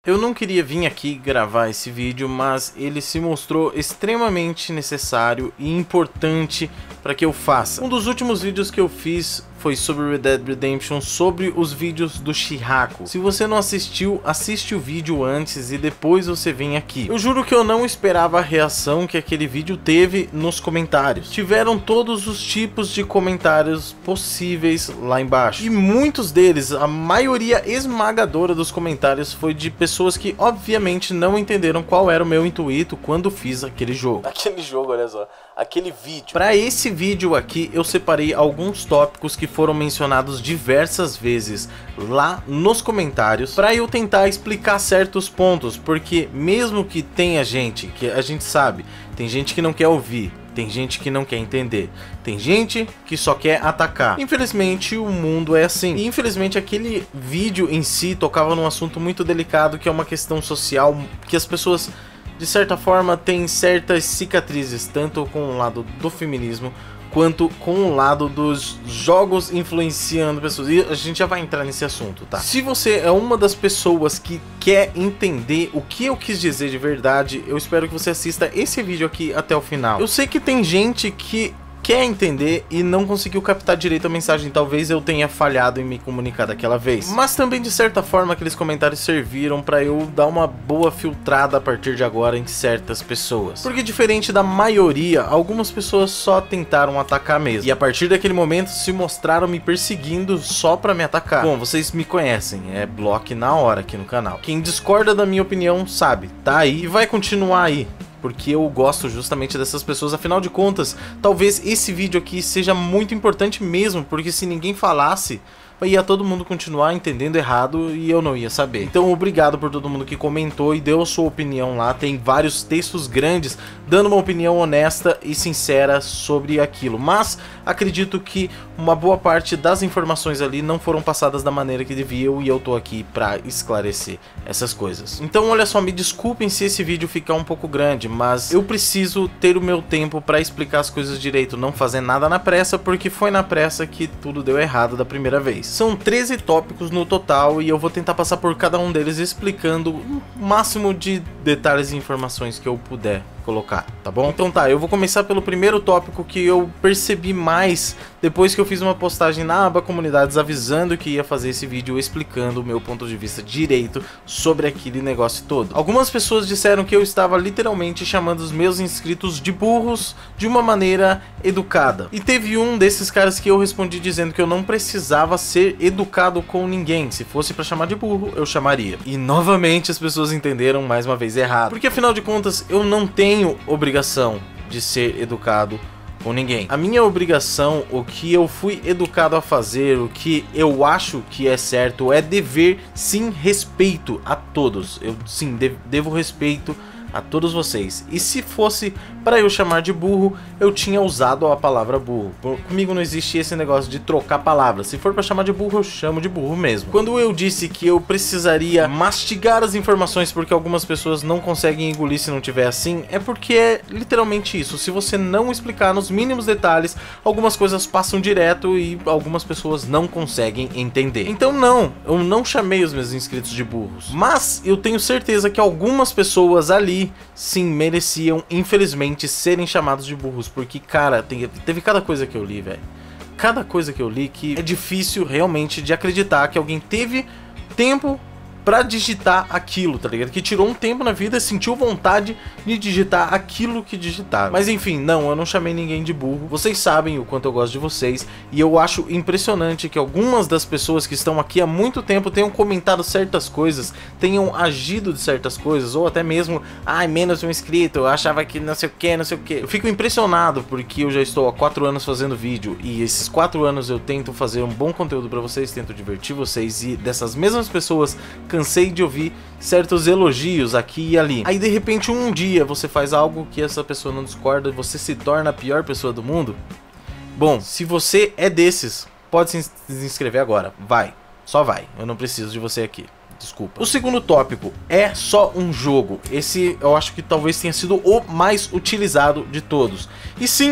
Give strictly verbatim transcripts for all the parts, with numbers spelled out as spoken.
Eu não queria vir aqui gravar esse vídeo, mas ele se mostrou extremamente necessário e importante para que eu faça. Um dos últimos vídeos que eu fiz foi sobre Red Dead Redemption, sobre os vídeos do Chirraco. Se você não assistiu, assiste o vídeo antes e depois você vem aqui. Eu juro que eu não esperava a reação que aquele vídeo teve nos comentários. Tiveram todos os tipos de comentários possíveis lá embaixo. E muitos deles, a maioria esmagadora dos comentários foi de pessoas que obviamente não entenderam qual era o meu intuito quando fiz aquele jogo. Aquele jogo, olha só. Aquele vídeo. Para esse vídeo aqui eu separei alguns tópicos que foram mencionados diversas vezes lá nos comentários para eu tentar explicar certos pontos, porque mesmo que tenha gente, que a gente sabe, tem gente que não quer ouvir, tem gente que não quer entender, tem gente que só quer atacar. Infelizmente o mundo é assim. E infelizmente aquele vídeo em si tocava num assunto muito delicado, que é uma questão social, que as pessoas de certa forma têm certas cicatrizes, tanto com o lado do feminismo quanto com o lado dos jogos influenciando pessoas. E a gente já vai entrar nesse assunto, tá? Se você é uma das pessoas que quer entender o que eu quis dizer de verdade, eu espero que você assista esse vídeo aqui até o final. Eu sei que tem gente que quer entender e não conseguiu captar direito a mensagem. Talvez eu tenha falhado em me comunicar daquela vez, mas também de certa forma aqueles comentários serviram para eu dar uma boa filtrada a partir de agora em certas pessoas, porque diferente da maioria, algumas pessoas só tentaram atacar mesmo, e a partir daquele momento se mostraram me perseguindo só para me atacar. Bom, vocês me conhecem, é bloco na hora aqui no canal. Quem discorda da minha opinião sabe, tá aí e vai continuar aí, porque eu gosto justamente dessas pessoas. Afinal de contas, talvez esse vídeo aqui seja muito importante mesmo, porque se ninguém falasse, ia todo mundo continuar entendendo errado e eu não ia saber. Então obrigado por todo mundo que comentou e deu a sua opinião lá. Tem vários textos grandes dando uma opinião honesta e sincera sobre aquilo, mas acredito que uma boa parte das informações ali não foram passadas da maneira que deviam, e eu tô aqui pra esclarecer essas coisas. Então olha só, me desculpem se esse vídeo ficar um pouco grande, mas eu preciso ter o meu tempo pra explicar as coisas direito, não fazer nada na pressa, porque foi na pressa que tudo deu errado da primeira vez. São treze tópicos no total e eu vou tentar passar por cada um deles explicando o máximo de detalhes e informações que eu puder colocar, tá bom? Então tá, eu vou começar pelo primeiro tópico que eu percebi mais depois que eu fiz uma postagem na aba comunidades avisando que ia fazer esse vídeo explicando o meu ponto de vista direito sobre aquele negócio todo. Algumas pessoas disseram que eu estava literalmente chamando os meus inscritos de burros de uma maneira educada. E teve um desses caras que eu respondi dizendo que eu não precisava ser educado com ninguém. Se fosse pra chamar de burro, eu chamaria. E novamente as pessoas entenderam mais uma vez errado, porque afinal de contas eu não tenho obrigação de ser educado com ninguém. A minha obrigação, o que eu fui educado a fazer, o que eu acho que é certo, é dever sim respeito a todos. Eu sim devo, devo respeito a todos vocês. E se fosse para eu chamar de burro, eu tinha usado a palavra burro. Comigo não existe esse negócio de trocar palavras. Se for para chamar de burro, eu chamo de burro mesmo. Quando eu disse que eu precisaria mastigar as informações porque algumas pessoas não conseguem engolir se não tiver assim, é porque é literalmente isso. Se você não explicar nos mínimos detalhes, algumas coisas passam direto e algumas pessoas não conseguem entender. Então não, eu não chamei os meus inscritos de burros, mas eu tenho certeza que algumas pessoas ali sim mereciam, infelizmente, serem chamados de burros, porque, cara, tem, teve cada coisa que eu li, velho. Cada coisa que eu li que é difícil realmente de acreditar que alguém teve tempo pra digitar aquilo, tá ligado? Que tirou um tempo na vida, sentiu vontade de digitar aquilo que digitaram. Mas enfim, não, eu não chamei ninguém de burro. Vocês sabem o quanto eu gosto de vocês, e eu acho impressionante que algumas das pessoas que estão aqui há muito tempo tenham comentado certas coisas, tenham agido de certas coisas, ou até mesmo, ai, menos um inscrito, eu achava que não sei o que, não sei o que. Eu fico impressionado porque eu já estou há quatro anos fazendo vídeo, e esses quatro anos eu tento fazer um bom conteúdo pra vocês, tento divertir vocês, e dessas mesmas pessoas cansei de ouvir certos elogios aqui e ali. Aí de repente um dia você faz algo que essa pessoa não discorda e você se torna a pior pessoa do mundo. Bom, se você é desses, pode se inscrever agora, vai, só vai, eu não preciso de você aqui. Desculpa. O segundo tópico é só um jogo. Esse eu acho que talvez tenha sido o mais utilizado de todos. E sim,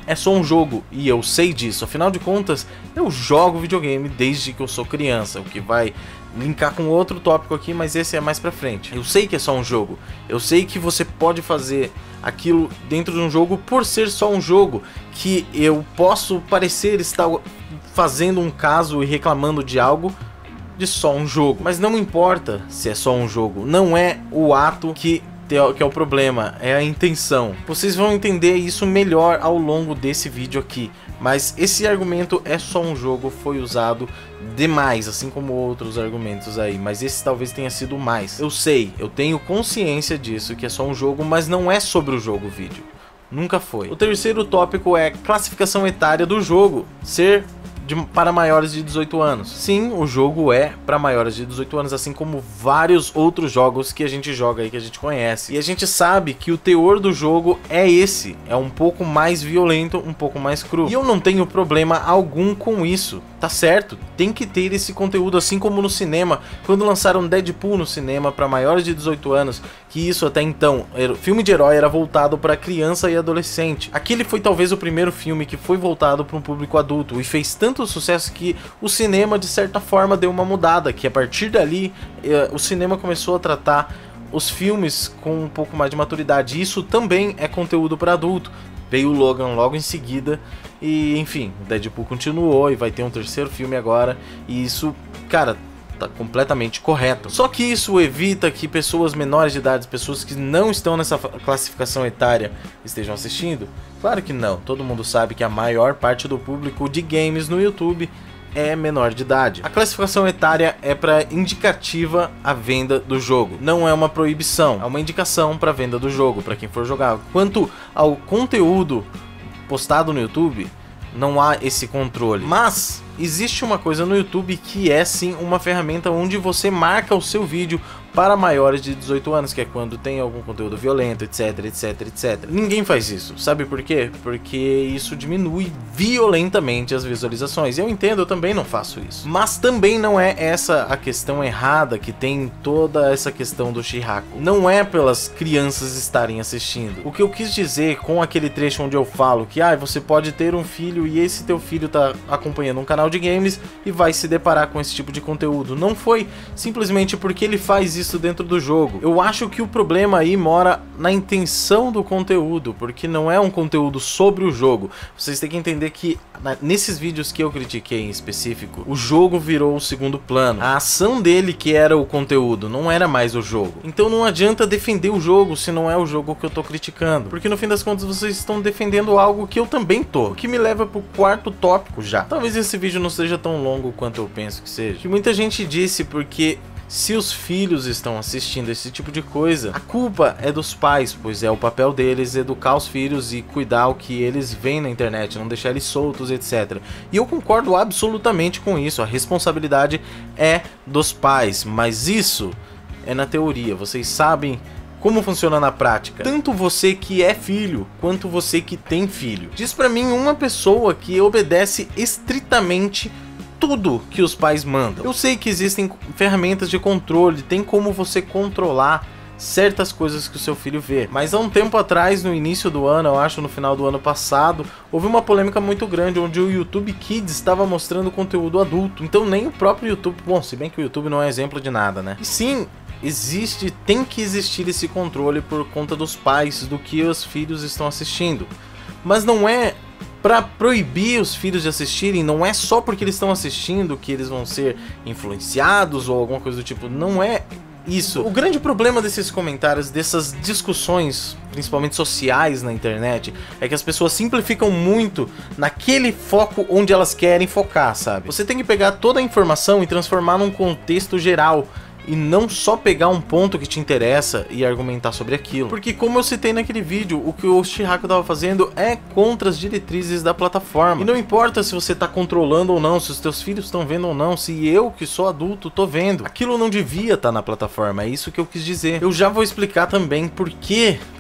é só um jogo, e eu sei disso. Afinal de contas, eu jogo videogame desde que eu sou criança, o que vai linkar com outro tópico aqui, mas esse é mais pra frente. Eu sei que é só um jogo, eu sei que você pode fazer aquilo dentro de um jogo por ser só um jogo, que eu posso parecer estar fazendo um caso e reclamando de algo de só um jogo, mas não importa se é só um jogo, não é o ato que que é o problema, é a intenção. Vocês vão entender isso melhor ao longo desse vídeo aqui, mas esse argumento é só um jogo, foi usado demais, assim como outros argumentos aí, mas esse talvez tenha sido mais. Eu sei, eu tenho consciência disso, que é só um jogo, mas não é sobre o jogo o vídeo. Nunca foi. O terceiro tópico é classificação etária do jogo ser De, para maiores de dezoito anos. Sim, o jogo é para maiores de dezoito anos, assim como vários outros jogos que a gente joga aí, que a gente conhece. E a gente sabe que o teor do jogo é esse, é um pouco mais violento, um pouco mais cru. E eu não tenho problema algum com isso, tá certo? Tem que ter esse conteúdo, assim como no cinema, quando lançaram Deadpool no cinema para maiores de dezoito anos, que isso até então, era, filme de herói era voltado para criança e adolescente. Aquele foi talvez o primeiro filme que foi voltado para um público adulto e fez tanto sucesso que o cinema de certa forma deu uma mudada, que a partir dali eh, o cinema começou a tratar os filmes com um pouco mais de maturidade. Isso também é conteúdo para adulto. Veio o Logan logo em seguida e enfim, o Deadpool continuou e vai ter um terceiro filme agora, e isso, cara, tá completamente correto. Só que isso evita que pessoas menores de idade, pessoas que não estão nessa classificação etária, estejam assistindo? Claro que não. Todo mundo sabe que a maior parte do público de games no YouTube é menor de idade. A classificação etária é para indicativa à venda do jogo, não é uma proibição, é uma indicação para venda do jogo, para quem for jogar. Quanto ao conteúdo postado no YouTube, não há esse controle. Mas existe uma coisa no YouTube que é sim uma ferramenta onde você marca o seu vídeo para maiores de dezoito anos, que é quando tem algum conteúdo violento, etc, etc, etcétera. Ninguém faz isso, sabe por quê? Porque isso diminui violentamente as visualizações. Eu entendo, eu também não faço isso. Mas também não é essa a questão errada que tem toda essa questão do Chihako. Não é pelas crianças estarem assistindo. O que eu quis dizer com aquele trecho onde eu falo que ah, você pode ter um filho e esse teu filho tá acompanhando um canal de games e vai se deparar com esse tipo de conteúdo. Não foi simplesmente porque ele faz isso dentro do jogo. Eu acho que o problema aí mora na intenção do conteúdo, porque não é um conteúdo sobre o jogo. Vocês têm que entender que nesses vídeos que eu critiquei em específico, o jogo virou o segundo plano. A ação dele que era o conteúdo, não era mais o jogo. Então não adianta defender o jogo se não é o jogo que eu tô criticando, porque no fim das contas vocês estão defendendo algo que eu também tô, o que me leva pro quarto tópico já. Talvez esse vídeo não seja tão longo quanto eu penso que seja, que muita gente disse, porque se os filhos estão assistindo esse tipo de coisa, a culpa é dos pais, pois é o papel deles educar os filhos e cuidar o que eles veem na internet, não deixar eles soltos, etcétera. E eu concordo absolutamente com isso, a responsabilidade é dos pais, mas isso é na teoria, vocês sabem como funciona na prática. Tanto você que é filho, quanto você que tem filho. Diz pra mim uma pessoa que obedece estritamente tudo que os pais mandam. Eu sei que existem ferramentas de controle, tem como você controlar certas coisas que o seu filho vê, mas há um tempo atrás, no início do ano, eu acho no final do ano passado, houve uma polêmica muito grande onde o YouTube Kids estava mostrando conteúdo adulto. Então nem o próprio YouTube, bom, se bem que o YouTube não é exemplo de nada, né? E sim, existe, tem que existir esse controle por conta dos pais, do que os filhos estão assistindo, mas não é para proibir os filhos de assistirem, não é só porque eles estão assistindo que eles vão ser influenciados ou alguma coisa do tipo, não é isso. O grande problema desses comentários, dessas discussões, principalmente sociais na internet, é que as pessoas simplificam muito naquele foco onde elas querem focar, sabe? Você tem que pegar toda a informação e transformar num contexto geral, e não só pegar um ponto que te interessa e argumentar sobre aquilo. Porque como eu citei naquele vídeo, o que o Chihako estava fazendo é contra as diretrizes da plataforma. E não importa se você está controlando ou não, se os teus filhos estão vendo ou não, se eu que sou adulto tô vendo. Aquilo não devia estar na plataforma, é isso que eu quis dizer. Eu já vou explicar também por que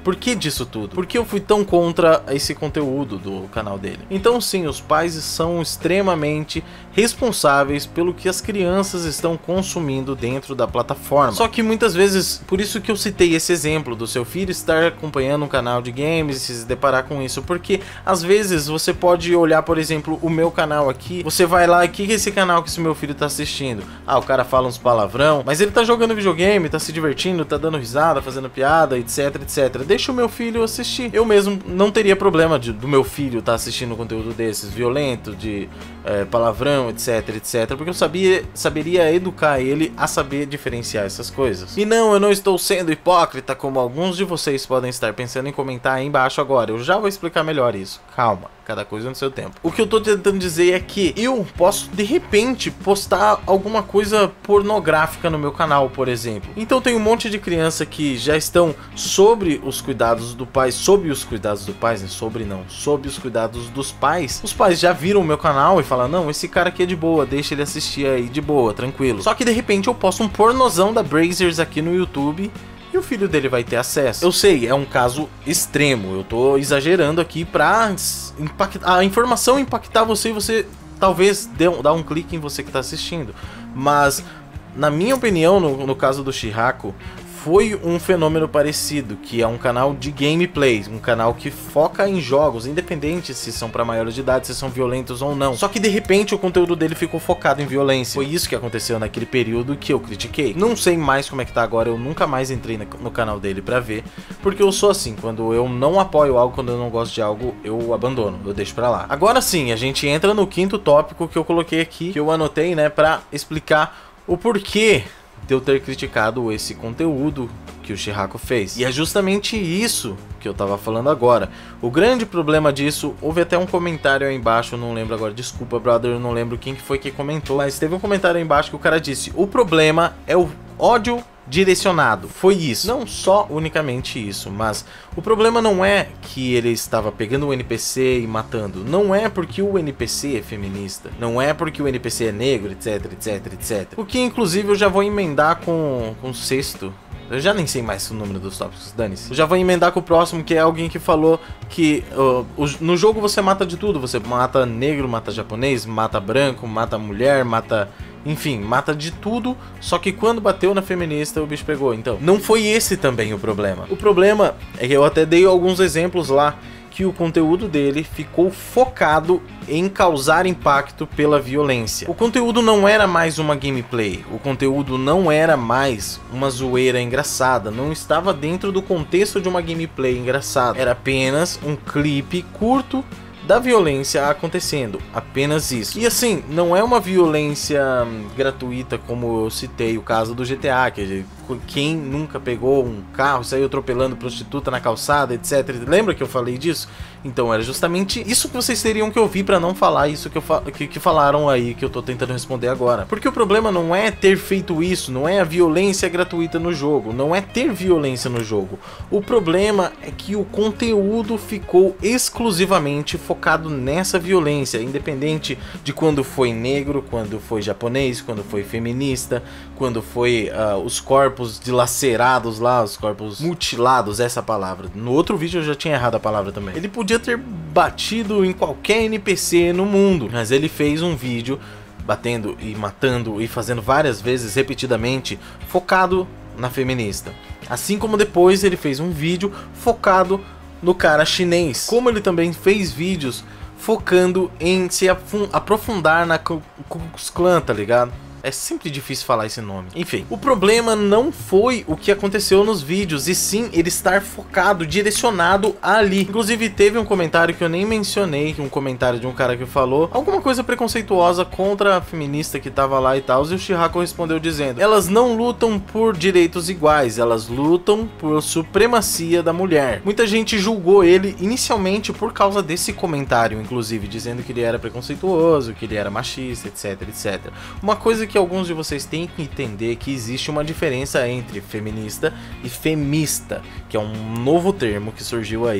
Por que disso tudo? Por que eu fui tão contra esse conteúdo do canal dele? Então sim, os pais são extremamente responsáveis pelo que as crianças estão consumindo dentro da plataforma. Só que muitas vezes, por isso que eu citei esse exemplo do seu filho estar acompanhando um canal de games e se deparar com isso, porque às vezes você pode olhar, por exemplo, o meu canal aqui, você vai lá, e que que é esse canal que esse meu filho tá assistindo? Ah, o cara fala uns palavrão, mas ele tá jogando videogame, tá se divertindo, tá dando risada, fazendo piada, etc, etc. Deixa o meu filho assistir. Eu mesmo não teria problema de, do meu filho tá assistindo conteúdo desses, violento, de é, palavrão, etc, etc, porque eu sabia, saberia educar ele a saber diferenciar essas coisas. E não, eu não estou sendo hipócrita, como alguns de vocês podem estar pensando em comentar aí embaixo agora. Eu já vou explicar melhor isso. Calma, cada coisa no seu tempo. O que eu tô tentando dizer é que eu posso, de repente, postar alguma coisa pornográfica no meu canal, por exemplo. Então tem um monte de criança que já estão sobre os cuidados do pai, sob os cuidados do pai, né? Sobre não, sob os cuidados dos pais. Os pais já viram o meu canal e falam, não, esse cara aqui é de boa, deixa ele assistir aí de boa, tranquilo. Só que de repente eu posto um pornozão da Brazzers aqui no YouTube e o filho dele vai ter acesso. Eu sei, é um caso extremo, eu tô exagerando aqui pra impactar, a informação impactar você e você talvez dê um, dar um clique em você que tá assistindo. Mas, na minha opinião, no, no caso do Chihako, foi um fenômeno parecido, que é um canal de gameplay, um canal que foca em jogos, independente se são para maiores de idade, se são violentos ou não. Só que de repente o conteúdo dele ficou focado em violência. Foi isso que aconteceu naquele período que eu critiquei. Não sei mais como é que tá agora, eu nunca mais entrei no canal dele pra ver, porque eu sou assim, quando eu não apoio algo, quando eu não gosto de algo, eu abandono, eu deixo pra lá. Agora sim, a gente entra no quinto tópico que eu coloquei aqui, que eu anotei, né, pra explicar o porquê de eu ter criticado esse conteúdo que o Chihako fez. E é justamente isso que eu tava falando agora. O grande problema disso, houve até um comentário aí embaixo, eu não lembro agora, desculpa, brother, eu não lembro quem que foi que comentou, mas teve um comentário aí embaixo que o cara disse, o problema é o ódio direcionado. Foi isso. Não só unicamente isso, mas o problema não é que ele estava pegando o N P C e matando. Não é porque o N P C é feminista. Não é porque o N P C é negro, etc, etc, etcétera. O que inclusive eu já vou emendar com, com o sexto. Eu já nem sei mais o número dos tópicos, dane-se. Eu já vou emendar com o próximo, que é alguém que falou que uh, o, no jogo você mata de tudo. Você mata negro, mata japonês, mata branco, mata mulher, mata... Enfim, mata de tudo, só que quando bateu na feminista o bicho pegou. Então, não foi esse também o problema. O problema é que eu até dei alguns exemplos lá, que o conteúdo dele ficou focado em causar impacto pela violência. O conteúdo não era mais uma gameplay, o conteúdo não era mais uma zoeira engraçada, não estava dentro do contexto de uma gameplay engraçada. Era apenas um clipe curto da violência acontecendo, apenas isso. E assim, não é uma violência hum, gratuita, como eu citei o caso do G T A, que quem nunca pegou um carro, saiu atropelando prostituta na calçada, etcétera. Lembra que eu falei disso? Então era justamente isso que vocês teriam que ouvir para não falar isso que, eu fa que, que falaram aí, que eu tô tentando responder agora. Porque o problema não é ter feito isso, não é a violência gratuita no jogo, não é ter violência no jogo. O problema é que o conteúdo ficou exclusivamente focado nessa violência, independente de quando foi negro, quando foi japonês, quando foi feminista, quando foi uh, os corpos dilacerados lá, os corpos mutilados, essa palavra. No outro vídeo eu já tinha errado a palavra também. Ele podia ter batido em qualquer N P C no mundo, mas ele fez um vídeo batendo e matando e fazendo várias vezes, repetidamente, focado na feminista. Assim como depois ele fez um vídeo focado no cara chinês. Como ele também fez vídeos focando em se aprofundar na Ku Klux Klan, tá ligado? É sempre difícil falar esse nome. Enfim, o problema não foi o que aconteceu nos vídeos, e sim ele estar focado, direcionado ali. Inclusive teve um comentário que eu nem mencionei, um comentário de um cara que falou alguma coisa preconceituosa contra a feminista que tava lá e tal, e o Chihako respondeu dizendo: elas não lutam por direitos iguais, elas lutam por supremacia da mulher. Muita gente julgou ele inicialmente por causa desse comentário, inclusive, dizendo que ele era preconceituoso, que ele era machista, etc, etcétera. Uma coisa que que alguns de vocês têm que entender, que existe uma diferença entre feminista e femista, que é um novo termo que surgiu aí.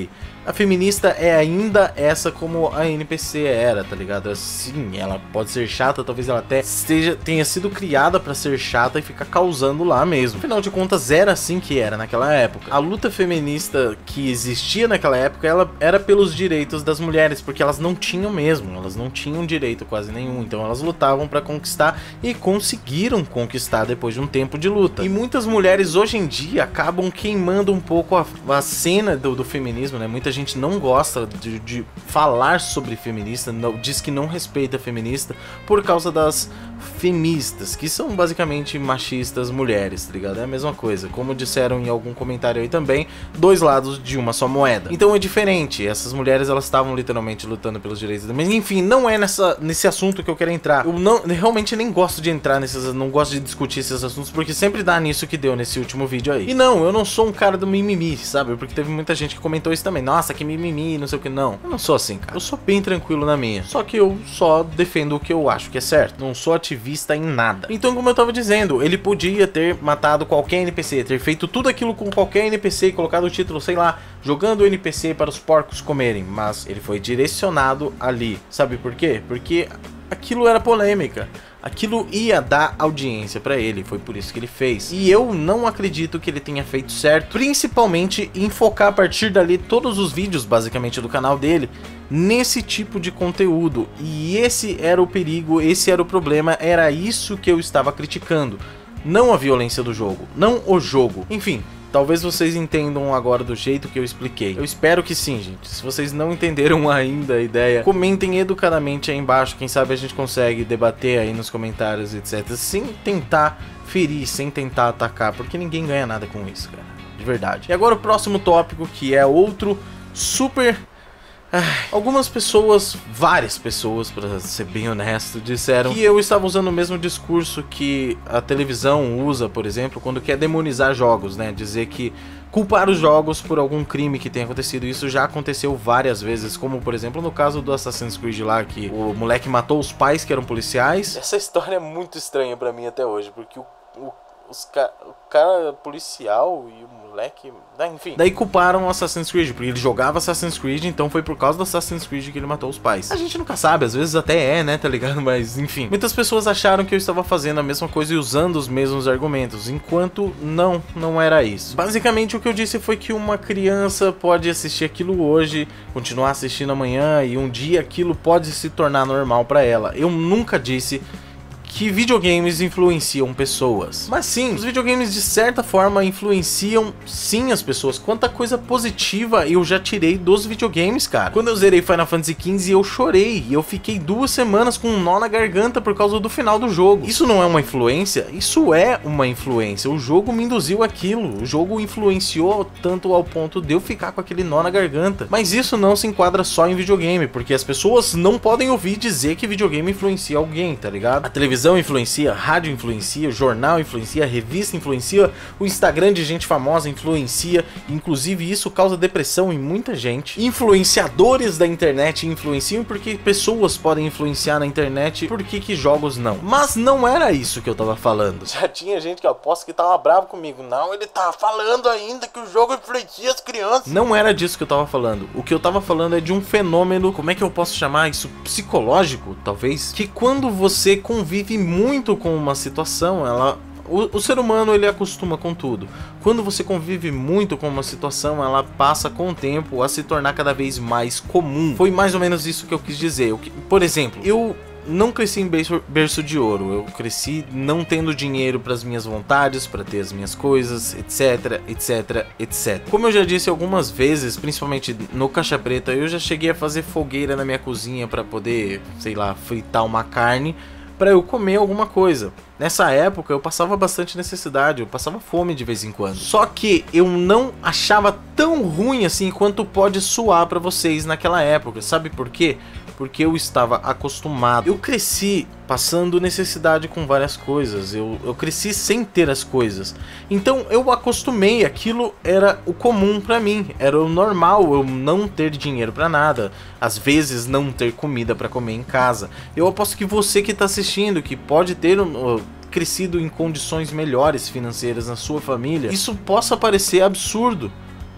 a feminista é ainda essa como a N P C era, tá ligado? Sim, ela pode ser chata, talvez ela até seja, tenha sido criada pra ser chata e ficar causando lá mesmo. Afinal de contas, era assim que era naquela época. A luta feminista que existia naquela época, ela era pelos direitos das mulheres, porque elas não tinham mesmo, elas não tinham direito quase nenhum, então elas lutavam pra conquistar e conseguiram conquistar depois de um tempo de luta. E muitas mulheres hoje em dia acabam queimando um pouco a, a cena do, do feminismo, né? Muita gente não gosta de, de falar sobre feminista, não, diz que não respeita a feminista por causa das feministas, que são basicamente machistas mulheres, tá ligado? É a mesma coisa, como disseram em algum comentário aí também, dois lados de uma só moeda. Então é diferente, essas mulheres elas estavam literalmente lutando pelos direitos, mas enfim, não é nessa, nesse assunto que eu quero entrar. Eu não, realmente nem gosto de entrar nesses, não gosto de discutir esses assuntos, porque sempre dá nisso que deu nesse último vídeo aí. E não, eu não sou um cara do mimimi, sabe? Porque teve muita gente que comentou isso também, nossa, que mimimi, não sei o que, não. Eu não sou assim, cara. Eu sou bem tranquilo na minha, só que eu só defendo o que eu acho que é certo, não sou ativista em nada. Então, como eu tava dizendo, ele podia ter matado qualquer N P C, ter feito tudo aquilo com qualquer N P C e colocado o título, sei lá, jogando o N P C para os porcos comerem, mas ele foi direcionado ali. Sabe por quê? Porque aquilo era polêmica. Aquilo ia dar audiência pra ele, foi por isso que ele fez. E eu não acredito que ele tenha feito certo, principalmente em focar a partir dali todos os vídeos, basicamente, do canal dele, nesse tipo de conteúdo. E esse era o perigo, esse era o problema, era isso que eu estava criticando. Não a violência do jogo, não o jogo. Enfim, talvez vocês entendam agora do jeito que eu expliquei. Eu espero que sim, gente. Se vocês não entenderam ainda a ideia, comentem educadamente aí embaixo. Quem sabe a gente consegue debater aí nos comentários, etcétera. Sem tentar ferir, sem tentar atacar, porque ninguém ganha nada com isso, cara. De verdade. E agora o próximo tópico, que é outro super... Ai, algumas pessoas, várias pessoas, pra ser bem honesto, disseram que eu estava usando o mesmo discurso que a televisão usa, por exemplo, quando quer demonizar jogos, né? Dizer que culpar os jogos por algum crime que tenha acontecido. Isso já aconteceu várias vezes, como por exemplo no caso do Assassin's Creed lá, que o moleque matou os pais que eram policiais. Essa história é muito estranha pra mim até hoje, porque o, o, os ca o cara policial e o moleque... Enfim. Daí culparam o Assassin's Creed, porque ele jogava Assassin's Creed, então foi por causa do Assassin's Creed que ele matou os pais. A gente nunca sabe, às vezes até é, né, tá ligado? Mas enfim. Muitas pessoas acharam que eu estava fazendo a mesma coisa e usando os mesmos argumentos, enquanto não, não era isso. Basicamente o que eu disse foi que uma criança pode assistir aquilo hoje, continuar assistindo amanhã, e um dia aquilo pode se tornar normal pra ela. Eu nunca disse que videogames influenciam pessoas. Mas sim, os videogames de certa forma influenciam sim as pessoas. Quanta coisa positiva eu já tirei dos videogames, cara. Quando eu zerei Final Fantasy quinze eu chorei. Eu fiquei duas semanas com um nó na garganta por causa do final do jogo. Isso não é uma influência? Isso é uma influência. O jogo me induziu aquilo. O jogo influenciou tanto ao ponto de eu ficar com aquele nó na garganta. Mas isso não se enquadra só em videogame, porque as pessoas não podem ouvir dizer que videogame influencia alguém, tá ligado? A televisão influencia, rádio influencia, jornal influencia, revista influencia, o Instagram de gente famosa influencia, inclusive isso causa depressão em muita gente. Influenciadores da internet influenciam, porque pessoas podem influenciar na internet, por que que jogos não? Mas não era isso que eu tava falando. Já tinha gente que eu aposto que tava bravo comigo. Não, ele tá falando ainda que o jogo influencia as crianças. Não era disso que eu tava falando. O que eu tava falando é de um fenômeno, como é que eu posso chamar isso? Psicológico, talvez? Que quando você convive muito com uma situação, ela... O, o ser humano, ele acostuma com tudo. Quando você convive muito com uma situação, ela passa com o tempo a se tornar cada vez mais comum. Foi mais ou menos isso que eu quis dizer. Eu, por exemplo, eu não cresci em berço, berço de ouro. Eu cresci não tendo dinheiro para as minhas vontades, para ter as minhas coisas, etc, etc, etcétera. Como eu já disse algumas vezes, principalmente no Caixa Preta, eu já cheguei a fazer fogueira na minha cozinha para poder, sei lá, fritar uma carne para eu comer alguma coisa. Nessa época eu passava bastante necessidade, eu passava fome de vez em quando. Só que eu não achava tão ruim assim quanto pode soar pra vocês naquela época. Sabe por quê? Porque eu estava acostumado. Eu cresci passando necessidade com várias coisas. Eu, eu cresci sem ter as coisas. Então eu acostumei, aquilo era o comum pra mim. Era o normal eu não ter dinheiro pra nada. Às vezes não ter comida pra comer em casa. Eu aposto que você que tá assistindo, que pode ter um... crescido em condições melhores financeiras na sua família, isso possa parecer absurdo,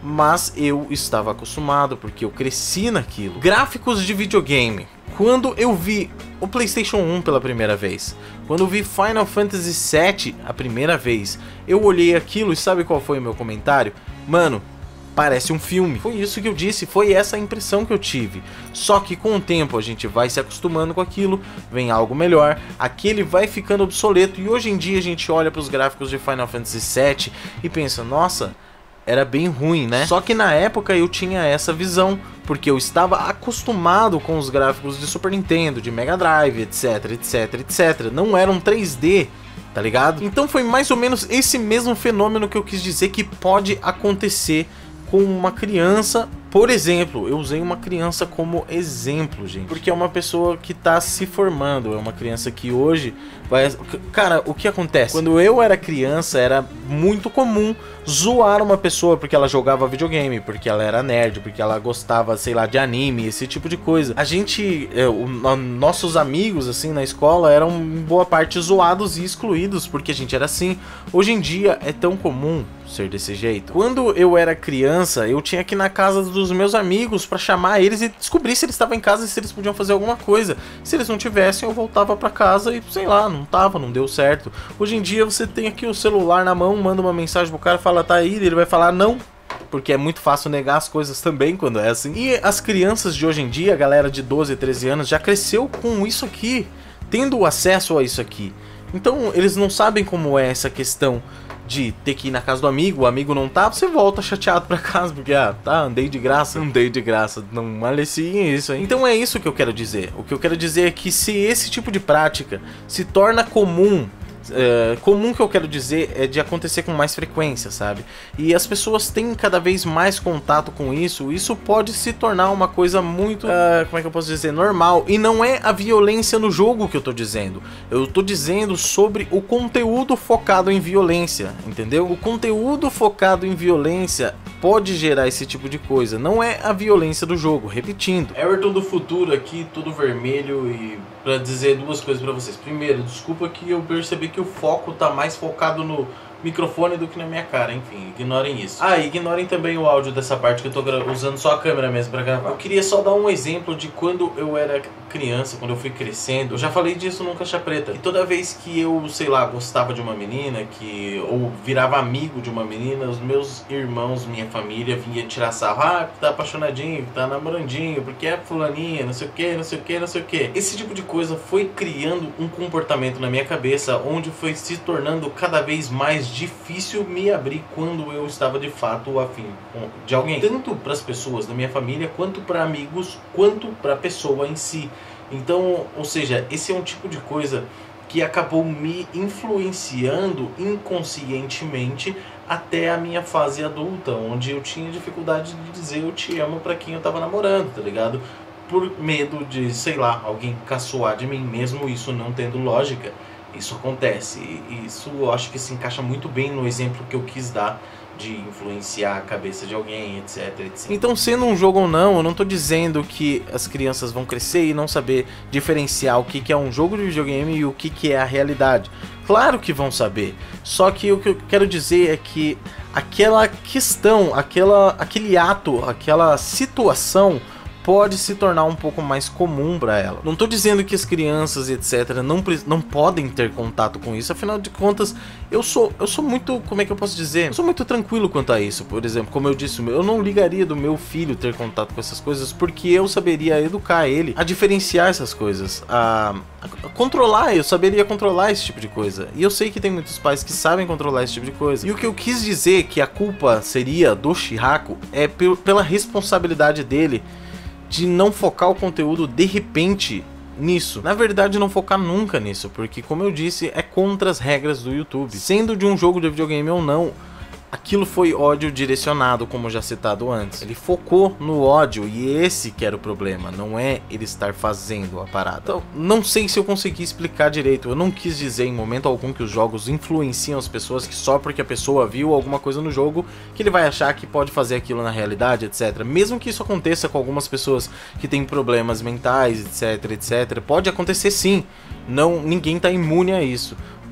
mas eu estava acostumado porque eu cresci naquilo. Gráficos de videogame. Quando eu vi o PlayStation um pela primeira vez, quando eu vi Final Fantasy sete a primeira vez, eu olhei aquilo e sabe qual foi o meu comentário? Mano, parece um filme. Foi isso que eu disse, foi essa a impressão que eu tive. Só que com o tempo a gente vai se acostumando com aquilo, vem algo melhor, aquele vai ficando obsoleto e hoje em dia a gente olha para os gráficos de Final Fantasy sete e pensa, nossa, era bem ruim, né? Só que na época eu tinha essa visão, porque eu estava acostumado com os gráficos de Super Nintendo, de Mega Drive, etc, etc, etcétera. Não eram três D, tá ligado? Então foi mais ou menos esse mesmo fenômeno que eu quis dizer que pode acontecer com uma criança. Por exemplo, eu usei uma criança como exemplo, gente, porque é uma pessoa que tá se formando, é uma criança que hoje vai... Cara, o que acontece? Quando eu era criança, era muito comum zoar uma pessoa porque ela jogava videogame, porque ela era nerd, porque ela gostava, sei lá, de anime, esse tipo de coisa. A gente, é, o, nossos amigos, assim, na escola, eram em boa parte zoados e excluídos, porque a gente era assim. Hoje em dia, é tão comum ser desse jeito. Quando eu era criança, eu tinha que ir na casa dos meus amigos pra chamar eles e descobrir se eles estavam em casa e se eles podiam fazer alguma coisa. Se eles não tivessem, eu voltava pra casa e, sei lá, não tava, não deu certo. Hoje em dia, você tem aqui o celular na mão, manda uma mensagem pro cara, fala, tá aí, ele vai falar não, porque é muito fácil negar as coisas também quando é assim. E as crianças de hoje em dia, a galera de doze, treze anos, já cresceu com isso aqui, tendo acesso a isso aqui. Então, eles não sabem como é essa questão de ter que ir na casa do amigo, o amigo não tá, você volta chateado pra casa, porque, ah, tá, andei de graça, andei de graça, não maleciem isso, hein? Então é isso que eu quero dizer. O que eu quero dizer é que se esse tipo de prática se torna comum, É, comum que eu quero dizer é de acontecer com mais frequência, sabe? E as pessoas têm cada vez mais contato com isso, isso pode se tornar uma coisa muito, uh, como é que eu posso dizer, normal. E não é a violência no jogo que eu tô dizendo, eu tô dizendo sobre o conteúdo focado em violência, entendeu? O conteúdo focado em violência pode gerar esse tipo de coisa, não é a violência do jogo, repetindo. Everton do futuro aqui, tudo vermelho, e pra dizer duas coisas pra vocês. Primeiro, desculpa que eu percebi que o foco tá mais focado no microfone do que na minha cara, enfim, ignorem isso. Ah, ignorem também o áudio dessa parte que eu tô usando só a câmera mesmo pra gravar. Eu queria só dar um exemplo de quando eu era criança, quando eu fui crescendo. Eu já falei disso no Caixa Preta. E toda vez que eu, sei lá, gostava de uma menina, que ou virava amigo de uma menina, os meus irmãos, minha família vinha tirar sarro. Ah, tá apaixonadinho, tá namorandinho, porque é fulaninha, não sei o que, não sei o que, não sei o que. Esse tipo de coisa foi criando um comportamento na minha cabeça, onde foi se tornando cada vez mais difícil me abrir quando eu estava de fato afim de alguém, tanto para as pessoas da minha família, quanto para amigos, quanto para a pessoa em si. Então, ou seja, esse é um tipo de coisa que acabou me influenciando inconscientemente até a minha fase adulta, onde eu tinha dificuldade de dizer eu te amo para quem eu estava namorando, tá ligado? Por medo de, sei lá, alguém caçoar de mim, mesmo isso não tendo lógica. Isso acontece, e isso eu acho que se encaixa muito bem no exemplo que eu quis dar de influenciar a cabeça de alguém, etc, etcétera. Então, sendo um jogo ou não, eu não tô dizendo que as crianças vão crescer e não saber diferenciar o que que é um jogo de videogame e o que que é a realidade. Claro que vão saber, só que o que eu quero dizer é que aquela questão, aquela, aquele ato, aquela situação pode se tornar um pouco mais comum para ela. Não tô dizendo que as crianças, etcétera, não, não podem ter contato com isso, afinal de contas, eu sou, eu sou muito, como é que eu posso dizer? Eu sou muito tranquilo quanto a isso, por exemplo, como eu disse, eu não ligaria do meu filho ter contato com essas coisas, porque eu saberia educar ele a diferenciar essas coisas, a, a controlar, eu saberia controlar esse tipo de coisa. E eu sei que tem muitos pais que sabem controlar esse tipo de coisa. E o que eu quis dizer que a culpa seria do Chihako é pela responsabilidade dele de não focar o conteúdo de repente nisso. Na verdade, não focar nunca nisso, porque, como eu disse, é contra as regras do YouTube. Sendo de um jogo de videogame ou não, aquilo foi ódio direcionado, como já citado antes. Ele focou no ódio, e esse que era o problema, não é ele estar fazendo a parada. Então, não sei se eu consegui explicar direito. Eu não quis dizer em momento algum que os jogos influenciam as pessoas, que só porque a pessoa viu alguma coisa no jogo, que ele vai achar que pode fazer aquilo na realidade, etcétera. Mesmo que isso aconteça com algumas pessoas que têm problemas mentais, etc, etcétera, pode acontecer sim. Não, ninguém está imune a isso.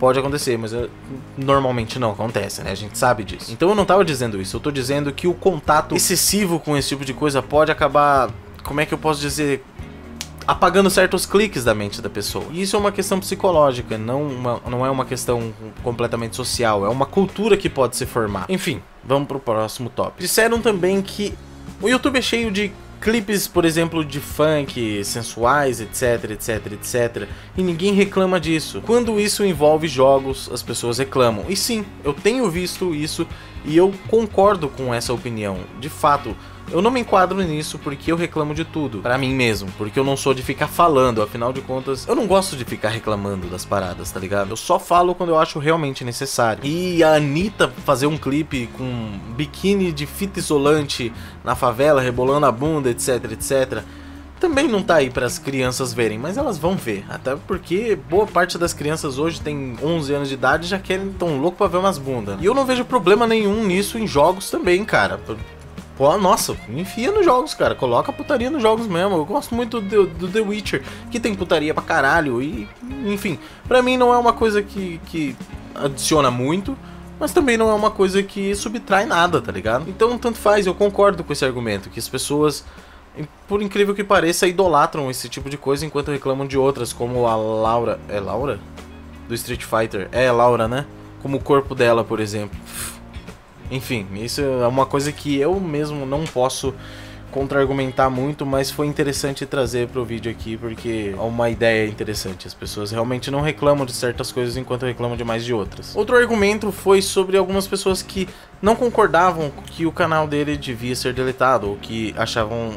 pode acontecer, mas eu, normalmente não acontece, né? A gente sabe disso. Então eu não tava dizendo isso, eu tô dizendo que o contato excessivo com esse tipo de coisa pode acabar, como é que eu posso dizer, apagando certos cliques da mente da pessoa. E isso é uma questão psicológica, não, uma, não é uma questão completamente social, é uma cultura que pode se formar. Enfim, vamos pro próximo tópico. Disseram também que o YouTube é cheio de clipes, por exemplo, de funk, sensuais, etc, etc, etc, e ninguém reclama disso. Quando isso envolve jogos, as pessoas reclamam. E sim, eu tenho visto isso e eu concordo com essa opinião. De fato, eu não me enquadro nisso porque eu reclamo de tudo, pra mim mesmo, porque eu não sou de ficar falando, afinal de contas, eu não gosto de ficar reclamando das paradas, tá ligado? Eu só falo quando eu acho realmente necessário. E a Anitta fazer um clipe com biquíni de fita isolante na favela, rebolando a bunda, etc, etc, também não tá aí para as crianças verem, mas elas vão ver, até porque boa parte das crianças hoje tem onze anos de idade e já querem, tão louco pra ver umas bundas. E eu não vejo problema nenhum nisso em jogos também, cara. Pô, nossa, enfia nos jogos, cara. Coloca putaria nos jogos mesmo. Eu gosto muito do, do The Witcher, que tem putaria pra caralho. E, enfim, pra mim não é uma coisa que, que adiciona muito, mas também não é uma coisa que subtrai nada, tá ligado? Então, tanto faz, eu concordo com esse argumento, que as pessoas, por incrível que pareça, idolatram esse tipo de coisa enquanto reclamam de outras, como a Laura... É Laura? Do Street Fighter. É, Laura, né? Como o corpo dela, por exemplo. Enfim, isso é uma coisa que eu mesmo não posso contra-argumentar muito, mas foi interessante trazer pro vídeo aqui, porque é uma ideia interessante. As pessoas realmente não reclamam de certas coisas enquanto reclamam demais de outras. Outro argumento foi sobre algumas pessoas que não concordavam que o canal dele devia ser deletado, ou que achavam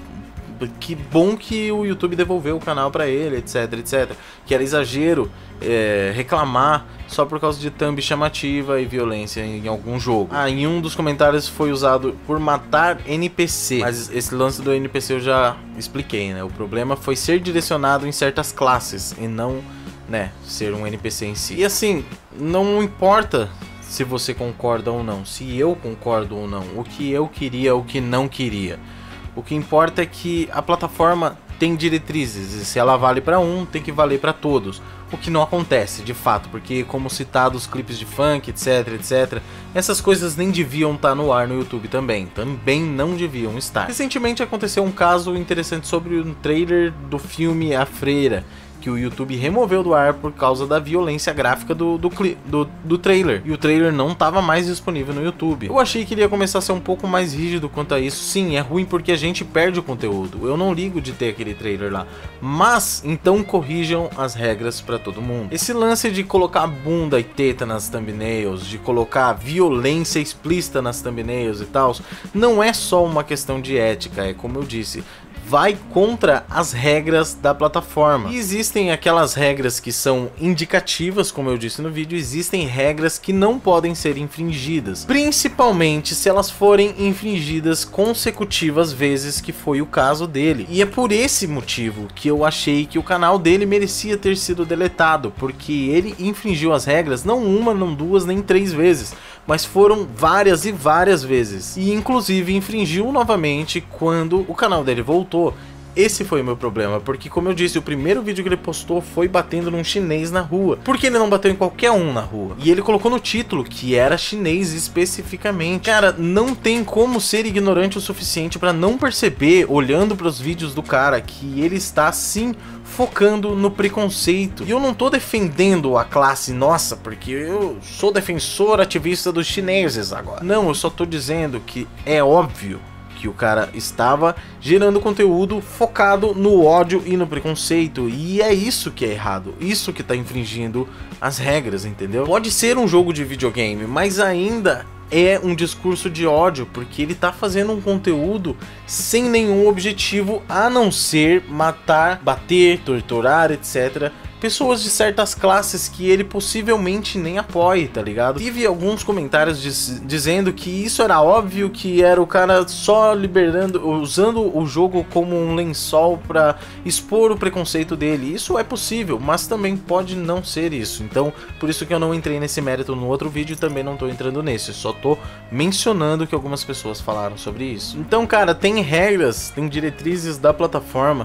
que bom que o YouTube devolveu o canal pra ele, etc, etc, que era exagero é, reclamar só por causa de thumb chamativa e violência em algum jogo. Ah, em um dos comentários foi usado por matar N P C, mas esse lance do N P C eu já expliquei, né? O problema foi ser direcionado em certas classes e não, né, ser um N P C em si. E assim, não importa se você concorda ou não, se eu concordo ou não, o que eu queria, o que não queria. O que importa é que a plataforma tem diretrizes, e se ela vale para um, tem que valer para todos. O que não acontece, de fato, porque como citado os clipes de funk, etc, etc, essas coisas nem deviam estar no ar no YouTube também, também não deviam estar. Recentemente aconteceu um caso interessante sobre um trailer do filme A Freira, que o YouTube removeu do ar por causa da violência gráfica do, do, do, do trailer. E o trailer não estava mais disponível no YouTube. Eu achei que ele ia começar a ser um pouco mais rígido quanto a isso. Sim, é ruim porque a gente perde o conteúdo. Eu não ligo de ter aquele trailer lá. Mas, então corrijam as regras para todo mundo. Esse lance de colocar bunda e teta nas thumbnails, de colocar violência explícita nas thumbnails e tal, não é só uma questão de ética, é como eu disse, vai contra as regras da plataforma. E existem aquelas regras que são indicativas, como eu disse no vídeo, existem regras que não podem ser infringidas, principalmente se elas forem infringidas consecutivas vezes, que foi o caso dele. E é por esse motivo que eu achei que o canal dele merecia ter sido deletado, porque ele infringiu as regras não uma, não duas, nem três vezes, mas foram várias e várias vezes. E inclusive infringiu novamente quando o canal dele voltou. Esse foi o meu problema, porque como eu disse, o primeiro vídeo que ele postou foi batendo num chinês na rua. Por que ele não bateu em qualquer um na rua? E ele colocou no título que era chinês especificamente. Cara, não tem como ser ignorante o suficiente pra não perceber, olhando pros vídeos do cara, que ele está sim focando no preconceito. E eu não tô defendendo a classe nossa, porque eu sou defensor ativista dos chineses agora. Não, eu só tô dizendo que é óbvio que o cara estava gerando conteúdo focado no ódio e no preconceito, e é isso que é errado, isso que tá infringindo as regras, entendeu? Pode ser um jogo de videogame, mas ainda é um discurso de ódio, porque ele tá fazendo um conteúdo sem nenhum objetivo a não ser matar, bater, torturar, etc, pessoas de certas classes que ele possivelmente nem apoie, tá ligado? Tive alguns comentários diz, dizendo que isso era óbvio, que era o cara só liberando, usando o jogo como um lençol pra expor o preconceito dele. Isso é possível, mas também pode não ser isso. Então, por isso que eu não entrei nesse mérito no outro vídeo e também não tô entrando nesse. Só tô mencionando que algumas pessoas falaram sobre isso. Então, cara, tem regras, tem diretrizes da plataforma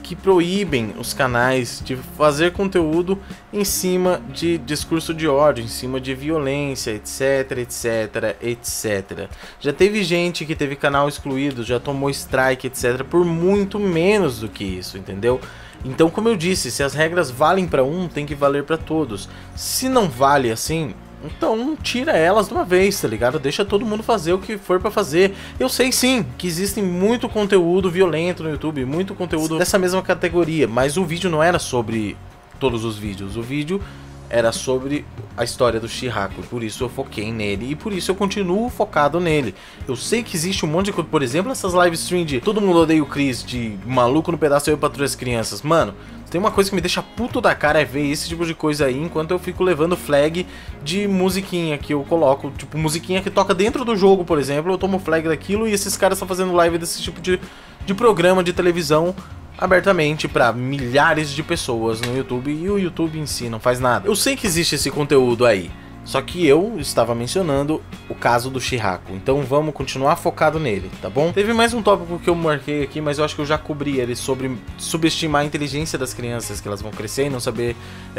que proíbem os canais de fazer conteúdo em cima de discurso de ódio, em cima de violência, etc, etc, etcétera. Já teve gente que teve canal excluído, já tomou strike, etcétera, por muito menos do que isso, entendeu? Então, como eu disse, se as regras valem para um, tem que valer para todos. Se não vale assim, então tira elas de uma vez, tá ligado? Deixa todo mundo fazer o que for pra fazer. Eu sei sim que existe muito conteúdo violento no YouTube, muito conteúdo dessa mesma categoria, mas o vídeo não era sobre todos os vídeos. O vídeo era sobre a história do Chihako, por isso eu foquei nele e por isso eu continuo focado nele. Eu sei que existe um monte de coisa, por exemplo, essas live stream de todo mundo odeia o Chris, de maluco no pedaço eu patrulho as crianças. Mano, tem uma coisa que me deixa puto da cara é ver esse tipo de coisa aí, enquanto eu fico levando flag de musiquinha que eu coloco, tipo musiquinha que toca dentro do jogo, por exemplo, eu tomo flag daquilo e esses caras estão fazendo live desse tipo de, de programa de televisão abertamente para milhares de pessoas no YouTube e o YouTube em si não faz nada. Eu sei que existe esse conteúdo aí, só que eu estava mencionando o caso do Chihako, então vamos continuar focado nele, tá bom? Teve mais um tópico que eu marquei aqui, mas eu acho que eu já cobri ele, sobre subestimar a inteligência das crianças, que elas vão crescer e não saber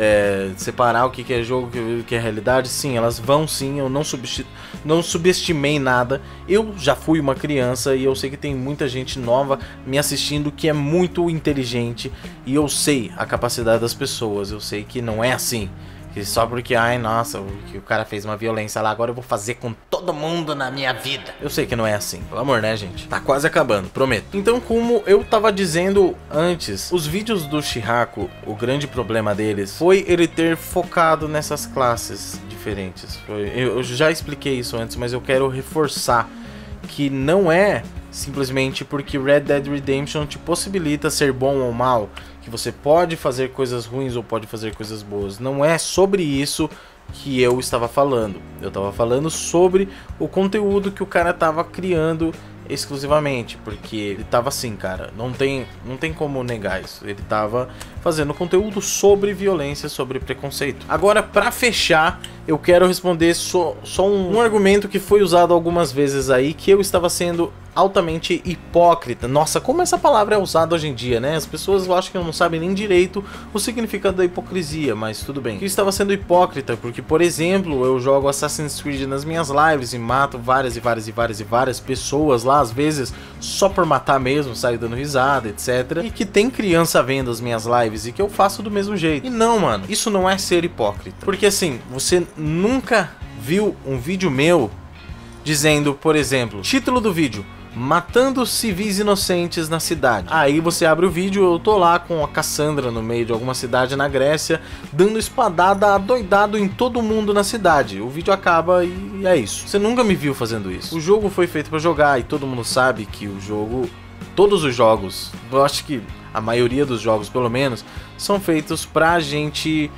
é, separar o que, que é jogo, o que é realidade. Sim, elas vão sim, eu não, subesti não subestimei nada, eu já fui uma criança e eu sei que tem muita gente nova me assistindo que é muito inteligente e eu sei a capacidade das pessoas, eu sei que não é assim. Que só porque, ai, nossa, que o cara fez uma violência lá, agora eu vou fazer com todo mundo na minha vida. Eu sei que não é assim, pelo amor, né, gente? Tá quase acabando, prometo. Então, como eu tava dizendo antes, os vídeos do Chihako, o grande problema deles foi ele ter focado nessas classes diferentes. Foi, eu já expliquei isso antes, mas eu quero reforçar que não é simplesmente porque Red Dead Redemption te possibilita ser bom ou mal, que você pode fazer coisas ruins ou pode fazer coisas boas. Não é sobre isso que eu estava falando. Eu estava falando sobre o conteúdo que o cara estava criando exclusivamente, porque ele tava assim, cara, não tem, não tem como negar isso. Ele tava fazendo conteúdo sobre violência, sobre preconceito. Agora, pra fechar, eu quero responder só, só um, um argumento que foi usado algumas vezes aí, que eu estava sendo altamente hipócrita. Nossa, como essa palavra é usada hoje em dia, né? As pessoas eu acho que não sabem nem direito o significado da hipocrisia, mas tudo bem. Eu estava sendo hipócrita porque, por exemplo, eu jogo Assassin's Creed nas minhas lives e mato várias e várias e várias e várias pessoas lá, às vezes só por matar mesmo, saio dando risada, etcétera. E que tem criança vendo as minhas lives e que eu faço do mesmo jeito. E não, mano, isso não é ser hipócrita. Porque assim, você nunca viu um vídeo meu dizendo, por exemplo, título do vídeo: matando civis inocentes na cidade. Aí você abre o vídeo, eu tô lá com a Cassandra no meio de alguma cidade na Grécia, dando espadada adoidado em todo mundo na cidade. O vídeo acaba e é isso. Você nunca me viu fazendo isso. O jogo foi feito pra jogar e todo mundo sabe que o jogo, todos os jogos, eu acho que a maioria dos jogos pelo menos, são feitos pra gente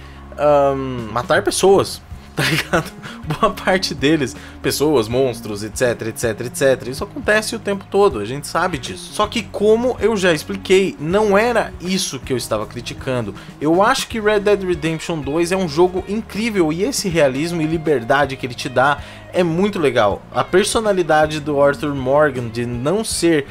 um, matar pessoas. Tá ligado? Boa parte deles, pessoas, monstros, etc, etc, etc. Isso acontece o tempo todo, a gente sabe disso. Só que, como eu já expliquei, não era isso que eu estava criticando. Eu acho que Red Dead Redemption dois é um jogo incrível e esse realismo e liberdade que ele te dá é muito legal. A personalidade do Arthur Morgan de não ser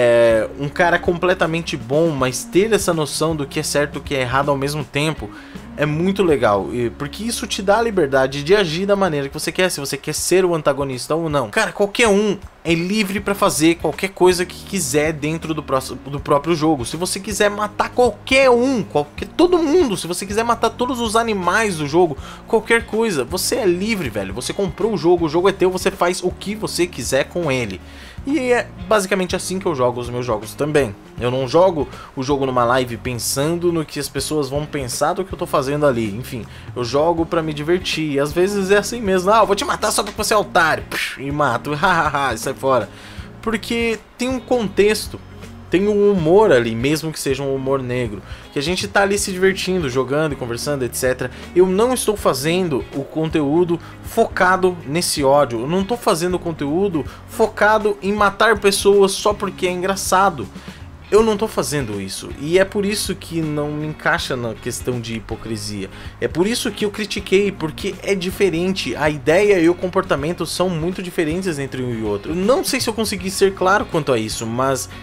é, um cara completamente bom, mas ter essa noção do que é certo e o que é errado ao mesmo tempo, é muito legal, porque isso te dá a liberdade de agir da maneira que você quer, se você quer ser o antagonista ou não. Cara, qualquer um é livre pra fazer qualquer coisa que quiser dentro do, próximo, do próprio jogo. Se você quiser matar qualquer um, qualquer, todo mundo, se você quiser matar todos os animais do jogo, qualquer coisa, você é livre, velho. Você comprou o jogo, o jogo é teu, você faz o que você quiser com ele. E é basicamente assim que eu jogo os meus jogos também. Eu não jogo o jogo numa live pensando no que as pessoas vão pensar do que eu tô fazendo ali. Enfim, eu jogo pra me divertir. E às vezes é assim mesmo. Ah, eu vou te matar só porque você é otário. E mato. Hahaha, e sai fora. Porque tem um contexto. Tem um humor ali, mesmo que seja um humor negro, que a gente tá ali se divertindo, jogando e conversando, etcétera. Eu não estou fazendo o conteúdo focado nesse ódio. Eu não tô fazendo conteúdo focado em matar pessoas só porque é engraçado. Eu não tô fazendo isso, e é por isso que não me encaixa na questão de hipocrisia. É por isso que eu critiquei, porque é diferente. A ideia e o comportamento são muito diferentes entre um e outro. Eu não sei se eu consegui ser claro quanto a isso, mas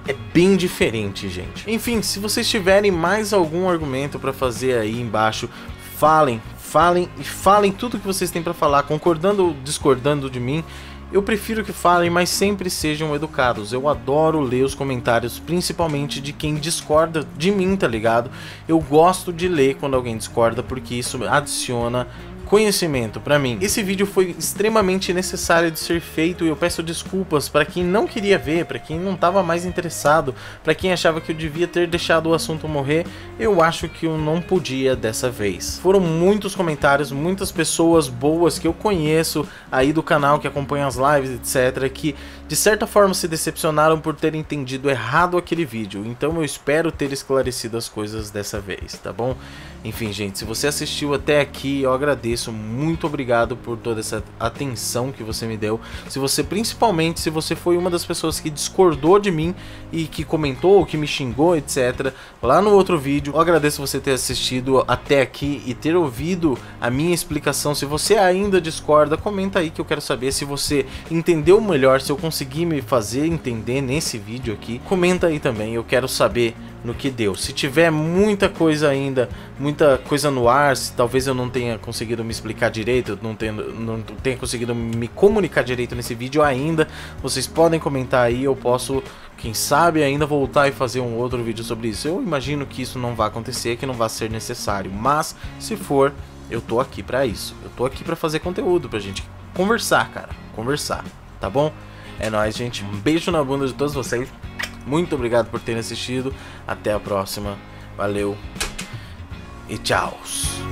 é bem diferente, gente. Enfim, se vocês tiverem mais algum argumento para fazer aí embaixo, falem, falem e falem tudo que vocês têm para falar, concordando ou discordando de mim. Eu prefiro que falem, mas sempre sejam educados. Eu adoro ler os comentários, principalmente de quem discorda de mim, tá ligado? Eu gosto de ler quando alguém discorda, porque isso adiciona conhecimento pra mim. Esse vídeo foi extremamente necessário de ser feito e eu peço desculpas pra quem não queria ver, pra quem não tava mais interessado, pra quem achava que eu devia ter deixado o assunto morrer. Eu acho que eu não podia dessa vez. Foram muitos comentários, muitas pessoas boas que eu conheço aí do canal, que acompanham as lives, etc, que de certa forma se decepcionaram por terem entendido errado aquele vídeo. Então eu espero ter esclarecido as coisas dessa vez, tá bom? Enfim, gente, se você assistiu até aqui, eu agradeço, muito obrigado por toda essa atenção que você me deu. Se você, principalmente, se você foi uma das pessoas que discordou de mim e que comentou, que me xingou, etc, lá no outro vídeo, eu agradeço você ter assistido até aqui e ter ouvido a minha explicação. Se você ainda discorda, comenta aí que eu quero saber se você entendeu melhor, se eu consegui me fazer entender nesse vídeo aqui. Comenta aí também, eu quero saber no que deu. Se tiver muita coisa ainda, muita coisa no ar, se talvez eu não tenha conseguido me explicar direito, não tenha, não tenha conseguido me comunicar direito nesse vídeo ainda, vocês podem comentar aí, eu posso, quem sabe, ainda voltar e fazer um outro vídeo sobre isso. Eu imagino que isso não vai acontecer, que não vai ser necessário, mas se for, eu tô aqui pra isso. Eu tô aqui pra fazer conteúdo, pra gente conversar, cara, conversar, tá bom? É nóis, gente, um beijo na bunda de todos vocês. Muito obrigado por terem assistido. Até a próxima. Valeu. E tchau.